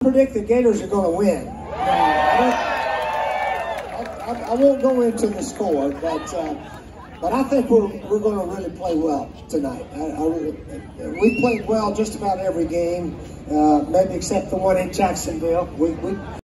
predict the Gators are going to win. I won't go into the score, but I think we're going to really play well tonight. We played well just about every game, maybe except the one in Jacksonville.